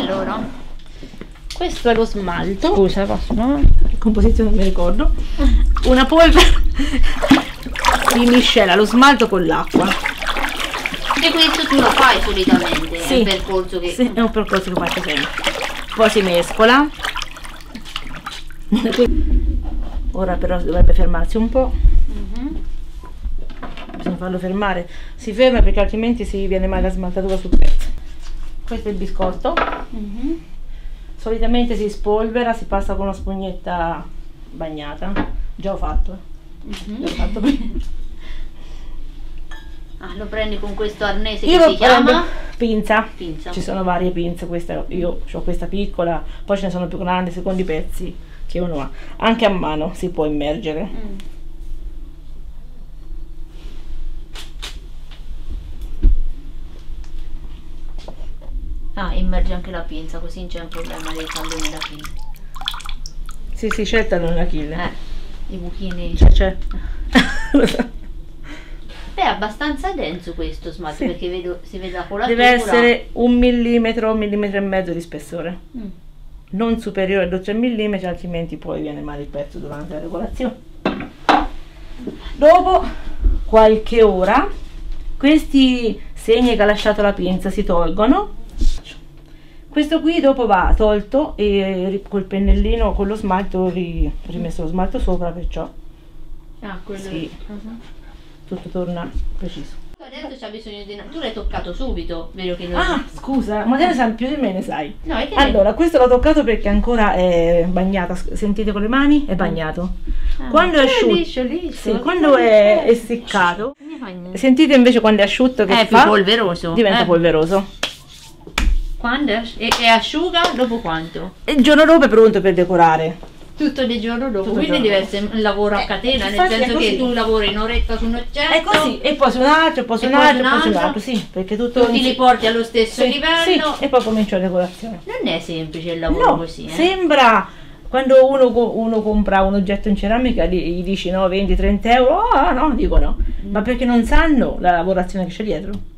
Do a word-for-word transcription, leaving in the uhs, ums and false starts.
allora? Questo è lo smalto. Scusa, posso, no? Composizione non mi ricordo. Una polvere di miscela lo smalto con l'acqua. E questo tu lo fai solitamente? Sì. È un percorso che... Sì, è un percorso che faccio sempre. Poi si mescola. Ora però dovrebbe fermarsi un po'. Mm-hmm. Bisogna farlo fermare. Si ferma perché altrimenti si viene male la smaltatura sul pezzo. Questo è il biscotto. Mm-hmm. Solitamente si spolvera, si passa con una spugnetta bagnata. Già ho fatto. Mm-hmm. Già ho fatto prima. Ah, lo prendi con questo arnese Io che lo si chiama? prendo pinza. Pinza. Ci sono varie pinze, questa, io ho questa piccola, poi ce ne sono più grandi secondo i pezzi che uno ha. Anche a mano si può immergere. Mm. Ah, immergi anche la pinza, così non c'è un problema di quando mi la pinza. Sì, sì, scelta non la kill. Eh, i buchini. C'è, c'è. Beh, è abbastanza denso questo smalto, Sì. perché vedo, si vede la colatura. Deve essere un millimetro, un millimetro e mezzo di spessore. Mm. Non superiore a tre millimetri, altrimenti poi viene male il pezzo durante la regolazione. Dopo qualche ora questi segni che ha lasciato la pinza si tolgono. Questo qui dopo va tolto e col pennellino, con lo smalto, ri, rimesso lo smalto sopra, perciò Ah, quello sì, uh-huh. tutto torna preciso. Adesso c'ha bisogno di... Tu l'hai toccato subito, vero che non... Ah, scusa, ma te ne sai più di me, ne sai. No, è che... Allora, questo l'ho toccato perché ancora è bagnato, sentite con le mani? È bagnato. Ah, Quando è asciutto, liscio, liscio, sì, quando è essiccato, Ne fa niente. sentite invece quando è asciutto che È più fa? polveroso. Diventa eh. polveroso. Quando è, e, e asciuga dopo quanto? E il giorno dopo è pronto per decorare. Tutto il giorno dopo. Tutto il Quindi giorno deve essere un lavoro a Eh, catena, nel infatti è senso che così. tu lavori un'oretta su un oggetto. È così, e poi su un altro, poi su E un poi altro, su un poi su un altro. altro, sì, perché tutto... Tutti li porti allo stesso Sì, livello. sì, e poi comincia la decorazione. Non è semplice il lavoro No, così, eh. sembra quando uno, co- uno compra un oggetto in ceramica gli, gli dici no, venti trenta euro, ah no, dico no, ma perché non sanno la lavorazione che c'è dietro.